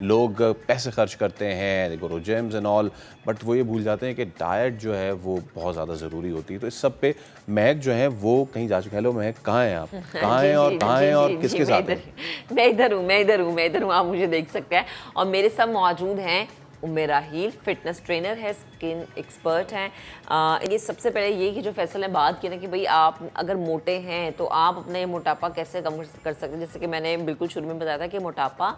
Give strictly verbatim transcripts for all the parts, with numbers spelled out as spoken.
लोग पैसे खर्च करते हैं, they go to gyms and all, but वो ये भूल जाते हैं कि डाइट जो है वो बहुत ज़्यादा ज़रूरी होती है। तो इस सब पे महक जो है वो कहीं जा चुके हैं। हेलो महक, कहाँ हैं आप? कहाँ हैं और कहाँ हैं और किसके साथ हैं? मैं इधर हूँ, मैं इधर हूँ, मैं इधर हूँ, आप मुझे देख सकते हैं। और मेरे साथ मौजूद हैं उम्मे राहील, फिटनेस ट्रेनर है, स्किन एक्सपर्ट हैं। आ, ये सबसे पहले ये कि जो फैसल ने बात की ना कि भाई आप अगर मोटे हैं तो आप अपने मोटापा कैसे कम कर सकते हैं। जैसे कि मैंने बिल्कुल शुरू में बताया था कि मोटापा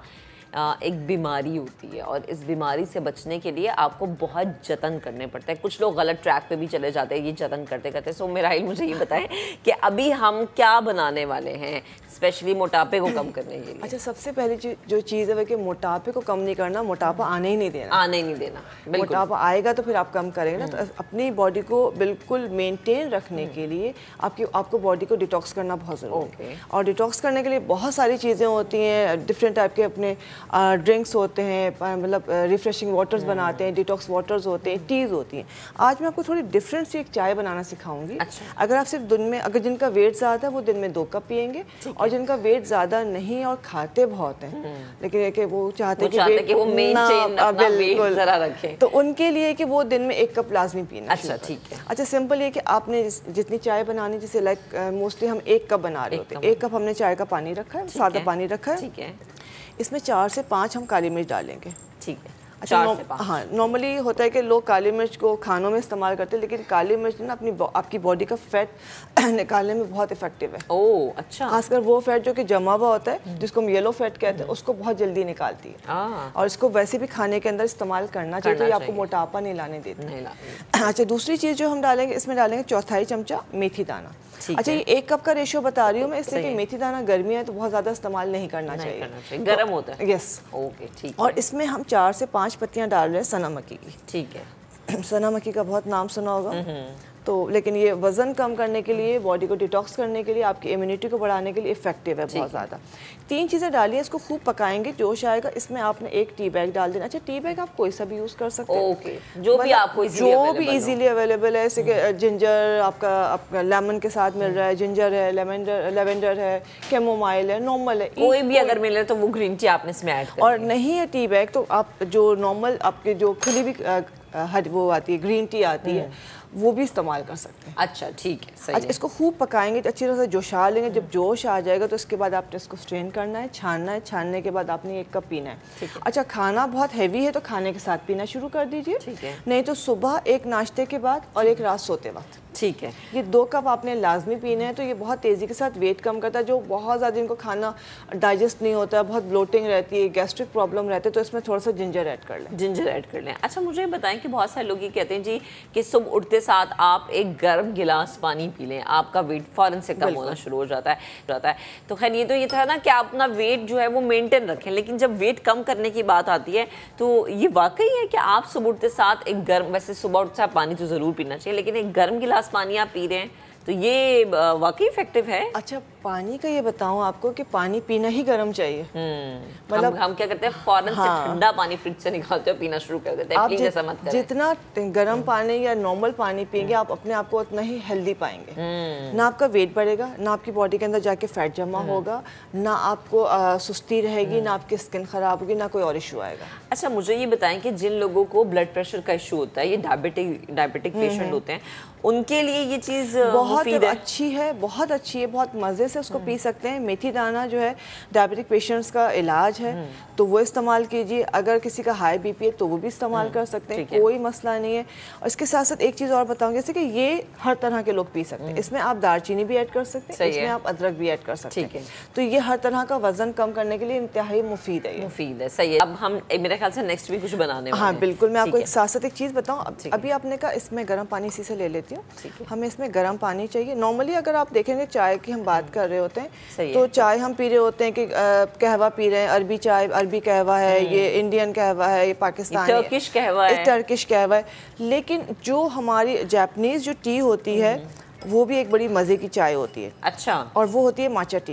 एक बीमारी होती है और इस बीमारी से बचने के लिए आपको बहुत जतन करने पड़ते हैं। कुछ लोग गलत ट्रैक पे भी चले जाते हैं ये जतन करते करते। सो उम्मे राहील मुझे ये बताएं कि अभी हम क्या बनाने वाले हैं स्पेशली मोटापे को कम करने के लिए। अच्छा, सबसे पहली चीज जो चीज़ है कि मोटापे को कम नहीं करना, मोटापा आने ही नहीं देना। आने ही नहीं देना, मोटापा आएगा तो फिर आप कम करेंगे ना। तो अपनी बॉडी को बिल्कुल मेंटेन रखने के लिए आपकी आपको बॉडी को डिटॉक्स करना बहुत ज़रूरी है। और डिटॉक्स करने के लिए बहुत सारी चीज़ें होती हैं, डिफरेंट टाइप के अपने ड्रिंक्स होते हैं, मतलब रिफ्रेशिंग वाटर्स बनाते हैं, डिटॉक्स वाटर्स होते हैं, टीज़ होती हैं। आज मैं आपको थोड़ी डिफरेंट सी एक चाय बनाना सिखाऊंगी। अच्छा। अगर आप सिर्फ दिन में, अगर जिनका वेट ज़्यादा है वो दिन में दो कप पियेंगे, और जिनका वेट ज़्यादा नहीं और खाते बहुत हैं लेकिन है कि वो चाहते हैं कि वेट वो मेंटेन अपना वेट ज़रा रखें, तो उनके लिए कि वो दिन में एक कप लाजमी पीना। अच्छा, ठीक है। अच्छा, सिंपल ये कि आपने जितनी चाय बनानी, जैसे लाइक मोस्टली हम एक कप बना रहे होते हैं, एक कप हमने चाय का पानी रखा है, सादा पानी रखा है, ठीक है। इसमें चार से पाँच हम काली मिर्च डालेंगे। ठीक है। अच्छा, हाँ, नॉर्मली होता है कि लोग काली मिर्च को खानों में इस्तेमाल करते हैं, लेकिन काली मिर्च ना अपनी आपकी बॉडी का फैट निकालने में बहुत इफेक्टिव है। ओह, अच्छा। खासकर वो फैट जो कि जमा हुआ होता है, जिसको हम येलो फैट कहते हैं, उसको बहुत जल्दी निकालती है। और इसको वैसे भी खाने के अंदर इस्तेमाल करना चाहिए, तो ये आपको मोटापा नहीं लाने देती। अच्छा, दूसरी चीज़ जो हम डालेंगे, इसमें डालेंगे चौथाई चमचा मेथी दाना। अच्छा, ये एक कप का रेशियो बता रही हूँ मैं, इसलिए कि मेथी दाना गर्मी है तो बहुत ज़्यादा इस्तेमाल नहीं करना चाहिए, गर्म होता है। यस, ओके, ठीक। और इसमें हम चार से पाँच पत्तियाँ डाल रहे हैं सना मक्की की। ठीक है। सना मक्की का बहुत नाम सुना होगा तो, लेकिन ये वज़न कम करने के लिए, बॉडी को डिटॉक्स करने के लिए, आपकी इम्यूनिटी को बढ़ाने के लिए इफेक्टिव है बहुत ज़्यादा। तीन चीज़ें डालिए, इसको खूब पकाएंगे, जोश आएगा, इसमें आपने एक टी बैग डाल देना। अच्छा, टी बैग आप कोई सा भी यूज़ कर सकते हैं, ओके, जो भी आपको जो भी इजीली अवेलेबल है। जैसे कि जिंजर आपका आपका लेमन के साथ मिल रहा है, जिंजर है, लेवेंडर लेवेंडर है, कैमोमाइल है, नॉर्मल है, कोई भी अगर मिले तो वो ग्रीन टी आपने इसमें ऐड कर। और नहीं है टी बैग तो आप जो नॉर्मल आपके जो खुली भी हर वो आती है, ग्रीन टी आती है, वो भी इस्तेमाल कर सकते हैं। अच्छा, ठीक है, सही। अच्छा, इसको खूब पकाएंगे, अच्छी तरह से जोशा लेंगे। जब जोश आ जाएगा तो इसके बाद आपने इसको स्ट्रेन करना है, छानना है, छानने के बाद आपने एक कप पीना है। अच्छा, खाना बहुत हैवी है तो खाने के साथ पीना शुरू कर दीजिए, ठीक है। नहीं तो सुबह एक नाश्ते के बाद और एक रात सोते वक्त। ठीक है। ये दो कप आपने लाजमी पीने हैं। तो ये बहुत तेज़ी के साथ वेट कम करता है। जो बहुत ज़्यादा जिनको खाना डाइजेस्ट नहीं होता है, बहुत ब्लोटिंग रहती है, गैस्ट्रिक प्रॉब्लम रहती है, तो इसमें थोड़ा सा जिंजर ऐड कर लें। जिंजर ऐड कर लें। अच्छा, मुझे बताएं कि बहुत सारे लोग ये कहते हैं जी कि सुबह उठते साथ आप एक गर्म गिलास पानी पी लें, आपका वेट फ़ौरन से कम होना शुरू हो जाता है जाता है तो खैर ये तो ये था ना कि आप अपना वेट जो है वो मेंटेन रखें, लेकिन जब वेट कम करने की बात आती है तो ये वाकई है कि आप सुबह उठते साथ एक गर्म, वैसे सुबह उठते साथ पानी तो ज़रूर पीना चाहिए, लेकिन एक गर्म गिलास पानी आप पी रहे हैं तो ये वाकई इफेक्टिव है। अच्छा, पानी का ये बताऊं आपको कि पानी पीना ही गर्म चाहिए। मतलब हम, हम क्या करते हैं, फौरन हाँ। से ठंडा पानी फ्रिज से निकालते हैं, पीना शुरू कर देते हैं। आप प्लीज ऐसा मत करें। जितना गर्म पानी या नॉर्मल पानी पिएंगे आप अपने आप को उतना ही हेल्दी पाएंगे। ना आपका वेट बढ़ेगा, ना आपकी बॉडी के अंदर जाके फैट जमा होगा, ना आपको आ, सुस्ती रहेगी, ना आपकी स्किन खराब होगी, ना कोई और इशू आएगा। अच्छा, मुझे ये बताएं कि जिन लोगों को ब्लड प्रेशर का इशू होता है, ये डायबिटिक डायबिटिक पेशेंट होते हैं, उनके लिए ये चीज़ बहुत अच्छी है, बहुत अच्छी है, बहुत मज़े से उसको पी सकते हैं। मेथी दाना जो है डायबिटिक पेशेंट्स का इलाज है, तो वो इस्तेमाल कीजिए। अगर किसी का हाई बीपी है तो वो भी इस्तेमाल कर सकते हैं, कोई मसला नहीं है। और इसके साथ साथ एक चीज़ और बताऊंगी, जैसे कि ये हर तरह के लोग पी सकते हैं। इसमें आप दालचीनी भी ऐड कर सकते हैं, इसमें आप अदरक भी ऐड कर सकते हैं। तो ये हर तरह का वजन कम करने के लिए इंतहाई मुफीद है। मुफीद है, सही है। अब हम मेरे ख्याल से नेक्स्ट भी कुछ बनाने वाले हैं। हाँ बिल्कुल, मैं आपको एक साथ साथ एक चीज़ बताऊँ। अभी आपने कहा इसमें गर्म पानी इसी से ले लेती हूँ, हमें इसमें गर्म पानी चाहिए। नॉर्मली अगर आप देखेंगे चाय की हम बात कर रहे होते हैं तो चाय हम पी रहे होते हैं कि कहवा पी रहे हैं, अरबी चाय, अरबी कहवा है, ये इंडियन कहवा है, ये पाकिस्तानी टर्किश कहवा है, टर्किश कहवा है। लेकिन जो हमारी जापानीज जो टी होती है वो भी एक बड़ी मज़े की चाय होती है। अच्छा। और वो होती है matcha tea.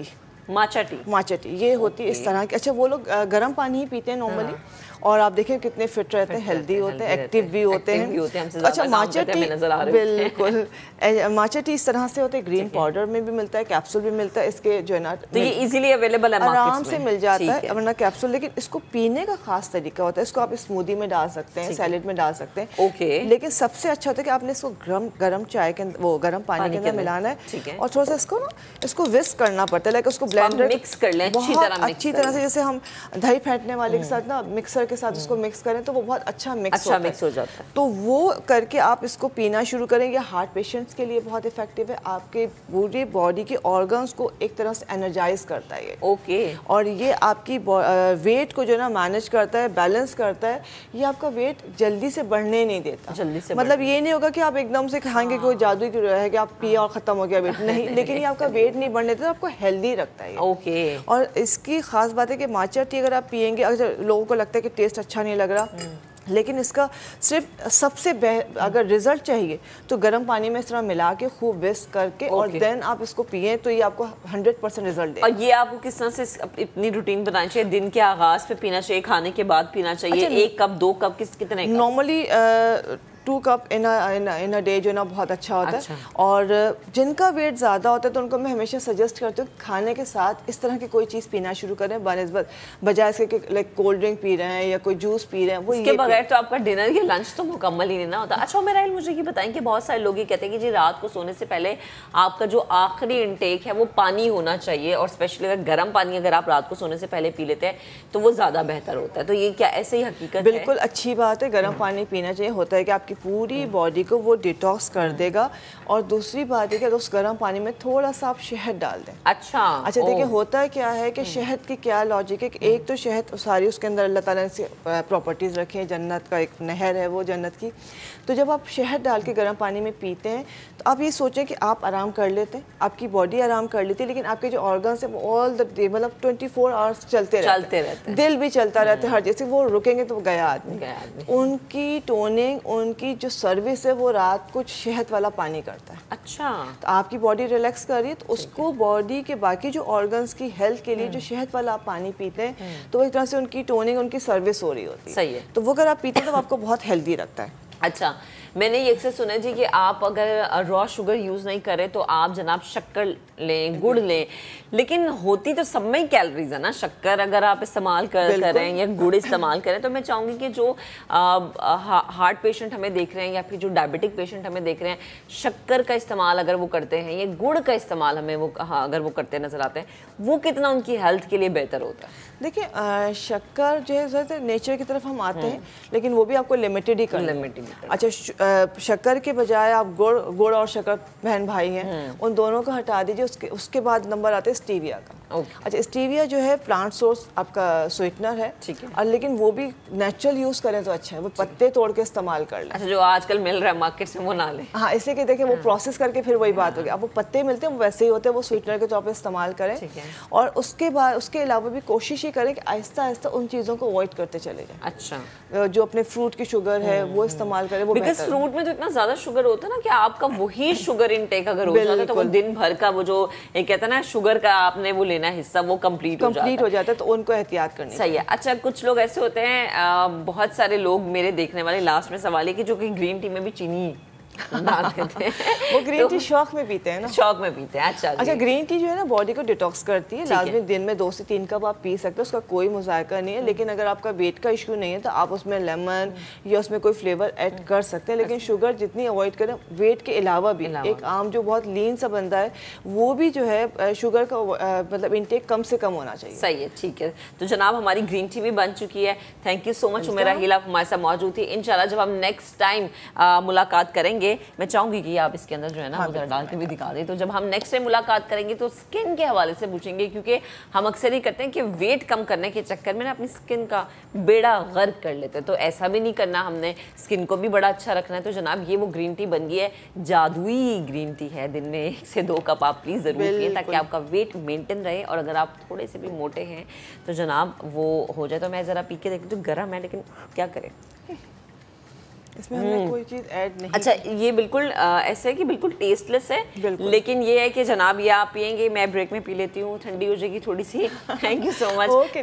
Matcha tea, matcha tea ये होती है इस तरह की। अच्छा वो लोग गर्म पानी ही पीते हैं नॉर्मली, और आप देखें कितने फिट रहते हैं, हेल्दी होते हैं, एक्टिव भी होते हैं। अच्छा माचा टी बिल्कुल, माचा टी इस तरह से होते हैं, ग्रीन पाउडर में भी मिलता है, कैप्सूल भी मिलता है इसके जो है ना, तो ये इजीली अवेलेबल है, आराम से मिल जाता है वरना कैप्सूल। लेकिन इसको पीने का खास तरीका होता है, इसको आप स्मूदी में डाल सकते हैं, सैलेड में डाल सकते हैं। ओके, लेकिन सबसे अच्छा होता है कि आपने इसको गरम गरम चाय के वो गरम पानी के अंदर मिलाना है और थोड़ा सा इसको ना इसको विस्क करना पड़ता है, लाइक उसको ब्लेंडर मिक्स कर लें अच्छी तरह, अच्छी तरह से, जैसे हम दही फेंटने वाले के साथ ना मिक्सर के साथ उसको मिक्स करें तो वो बहुत अच्छा मिक्स अच्छा होता मिक्स हो जाता है। तो वो करके आप इसको पीना शुरू करेंगे। हार्ट पेशेंट्स के लिए बहुत इफेक्टिव है, आपके पूरी बॉडी के ऑर्गन्स को एक तरह से एनर्जाइज करता है ये। ओके, और ये आपकी वेट को जो ना मैनेज करता है, बैलेंस करता है। ये आपका वेट जल्दी से बढ़ने नहीं देता, जल्दी से मतलब ये नहीं होगा कि आप एकदम से खाएंगे कोई जादू की है कि आप पिया और खत्म हो गया वेट, नहीं। लेकिन ये आपका वेट नहीं बढ़ने देता, आपको हेल्दी रखता है। ओके, और इसकी खास बात है कि माचा टी अगर आप पियेंगे, अगर लोगों को लगता है कि टेस्ट अच्छा नहीं लग रहा, लेकिन इसका सिर्फ सबसे अगर रिजल्ट चाहिए तो गर्म पानी में इस तरह मिला के खूब विस्क करके okay. और देन आप इसको पिए तो ये आपको हंड्रेड परसेंट रिजल्ट देगा। और ये आपको किस तरह से इतनी रूटीन बनानी चाहिए? दिन के आगाज पे पीना चाहिए, खाने के बाद पीना चाहिए? अच्छा, एक कप, दो कप, किस कितने? Normally two cup in in a day जो ना बहुत अच्छा होता अच्छा। है। और जिनका वेट ज़्यादा होता है तो उनको मैं हमेशा सजेस्ट करती हूँ खाने के साथ इस तरह की कोई चीज़ पीना शुरू करें बनस्बत बजाय इसके कि लाइक कोल्ड ड्रिंक पी रहे हैं या कोई जूस पी रहे हैं, वो इसके बगैर तो आपका डिनर या लंच तो मुकम्मल ही नहीं ना होता। अच्छा मेरा मुझे ये बताएं कि बहुत सारे लोग ये कहते हैं कि जी रात को सोने से पहले आपका जो आखिरी इनटेक है वो पानी होना चाहिए, और स्पेशली अगर गर्म पानी अगर आप रात को सोने से पहले पी लेते हैं तो वो ज़्यादा बेहतर होता है। तो ये क्या ऐसे ही हकीकत है? बिल्कुल अच्छी बात है, गर्म पानी पीना चाहिए। होता है कि आपकी पूरी बॉडी को वो डिटॉक्स कर देगा। और दूसरी बात है कि उस गर्म पानी में थोड़ा सा आप शहद डाल दें। अच्छा अच्छा देखिए होता है क्या है कि शहद की क्या लॉजिक है कि एक तो शहद सारी उसके अंदर अल्लाह ताला ने प्रॉपर्टीज़ रखी हैं, जन्नत का एक नहर है वो जन्नत की। तो जब आप शहद डाल के गर्म पानी में पीते हैं तो आप ये सोचें कि आप आराम कर लेते हैं, आपकी बॉडी आराम कर लेती है, लेकिन आपके जो ऑर्गन्स हैं वो ऑल द डे मतलब ट्वेंटी फोर आवर्स चलते चलते रहते हैं, दिल भी चलता रहता है हर जैसे वो रुकेंगे तो गया आदमी। उनकी टोनिंग, उनकी जो सर्विस है वो रात को शहद वाला पानी करता है। अच्छा, तो आपकी बॉडी रिलैक्स कर रही है तो उसको बॉडी के बाकी जो ऑर्गन्स की हेल्थ के लिए जो शहद वाला आप पानी पीते हैं तो वो एक तरह से उनकी टोनिंग, उनकी सर्विस हो रही होती है। सही है। तो वो अगर आप पीते हैं तो आपको बहुत हेल्दी रखता है। अच्छा, मैंने ये अक्सर सुना जी कि आप अगर रॉ शुगर यूज़ नहीं करें तो आप जनाब शक्कर लें, गुड़ लें, लेकिन होती तो सब में ही कैलोरीज है ना। शक्कर अगर आप इस्तेमाल कर करें या गुड़ इस्तेमाल करें तो मैं चाहूँगी कि जो हार्ट पेशेंट हमें देख रहे हैं या फिर जो डायबिटिक पेशेंट हमें देख रहे हैं, शक्कर का इस्तेमाल अगर वो करते हैं या गुड़ का इस्तेमाल हमें वो हाँ अगर वो करते नजर आते हैं, वो कितना उनकी हेल्थ के लिए बेहतर होता है? देखिए शक्कर जो है नेचर की तरफ हम आते हैं, लेकिन वो भी आपको लिमिटेड ही करना है। अच्छा शक्कर के बजाय आप गुड़ गुड़ और शक्कर बहन भाई हैं, उन दोनों को हटा दीजिए। उसके उसके बाद नंबर आता है स्टीविया का। okay. अच्छा स्टीविया जो है प्लांट सोर्स आपका स्वीटनर है, ठीक है, और लेकिन वो भी नेचुरल यूज करें तो अच्छा है, वो पत्ते तोड़ के इस्तेमाल कर लें। अच्छा जो आजकल मिल रहा है मार्केट से वो ना लें। हाँ इससे कि देखिए वो प्रोसेस करके फिर वही बात होगी। अब वो पत्ते मिलते हैं वो वैसे ही होते हैं, वो स्वीटनर के तौर पर इस्तेमाल करें। और उसके बाद उसके अलावा भी कोशिश ही करें कि आहिस्ता आहिस्ता उन चीज़ों को अवॉइड करते चले जाएं। अच्छा जो अपने फ्रूट की शुगर है वो इस्तेमाल करें, वो बिकॉज़ फ्रूट में तो इतना ज्यादा शुगर होता है ना कि आपका वही शुगर इनटेक अगर हो जाता है तो वो दिन भर का वो जो एक कहता है ना शुगर का आपने वो लेना हिस्सा वो कंप्लीट हो जाता है। हो जाता है तो उनको एहतियात करनी सही है। अच्छा कुछ लोग ऐसे होते हैं, बहुत सारे लोग मेरे देखने वाले, लास्ट में सवाल है कि जो कि ग्रीन टी में भी चीनी डाल देते हैं वो ग्रीन टी शौक में पीते हैं ना, शौक में पीते हैं। अच्छा अच्छा ग्रीन टी जो है ना बॉडी को डिटॉक्स करती है, लाजमी दिन में दो से तीन कप आप पी सकते हो, उसका कोई मुजायका नहीं है। लेकिन अगर आपका वेट का इशू नहीं है तो आप उसमें लेमन या उसमें कोई फ्लेवर ऐड कर सकते हैं, लेकिन शुगर जितनी अवॉइड करें। वेट के अलावा भी एक आम जो बहुत लीन सा बंदा है वो भी जो है शुगर का मतलब इनटेक कम से कम होना चाहिए। सही है, ठीक है। तो जनाब हमारी ग्रीन टी भी बन चुकी है। Thank you so much Umera Hil, आप हमारे साथ मौजूद थी। इंशाल्लाह जब हम नेक्स्ट टाइम मुलाकात करेंगे, मैं चाहूंगी कि आप इसके अंदर जो है ना हाँ, वो डाल के भी दिखा दें। तो जब हम नेक्स्ट टाइम मुलाकात करेंगे तो स्किन के हवाले से पूछेंगे, क्योंकि हम अक्सर ही करते हैं कि वेट कम करने के चक्कर में ना अपनी स्किन का बेड़ा गर्क कर लेते हैं। तो ऐसा भी नहीं करना, हमने स्किन को भी बड़ा अच्छा रखना है। तो जनाब ये वो ग्रीन टी बन गई है, जादुई ग्रीन टी है। दिन में एक से दो कप आप प्लीज़ ज़रूर पिए ताकि आपका वेट मेंटेन रहे। और अगर आप थोड़े से भी मोटे हैं तो जनाब वो हो जाए। तो मैं ज़रा पी के देखती हूँ, गर्म है लेकिन क्या करें। इसमें हमने कोई चीज ऐड नहीं। अच्छा, ये बिल्कुल ऐसा है कि बिल्कुल टेस्टलेस है, लेकिन ये है कि जनाब ये आप पियेंगे, मैं ब्रेक में पी लेती हूँ, ठंडी हो जाएगी थोड़ी सी। Thank you so much.